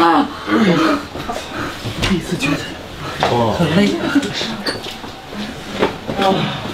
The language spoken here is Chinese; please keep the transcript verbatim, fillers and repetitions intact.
啊！第一次觉得很累。啊。